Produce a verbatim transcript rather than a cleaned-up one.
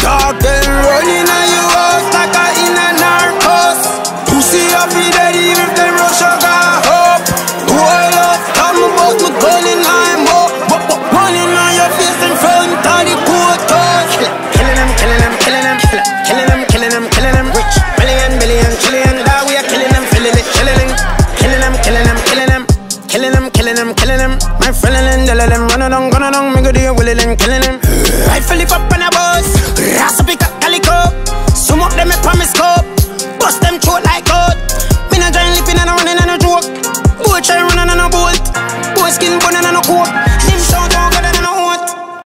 Talk them running on you house like a in a narcos. Pussy up in dead even if them rush I got hope. Boy love, tell me about my gun in my mouth. But but running on your face in front of the courthouse. Killing them, killing them, killing them, killing them, killing them, killing them. Rich, million, million, trillion. That we are killing them, feeling it, chilling. Killing them, killing them, killing them. Killing them, killing them, killing them. My friend and them running on, gonna on, me go do you willing them, killing them. I fill it up on a bus, Rasta pick up calico. Some of them I promise go.